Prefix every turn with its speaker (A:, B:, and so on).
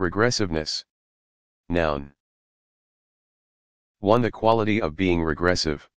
A: Regressiveness. Noun. 1. The quality of being regressive.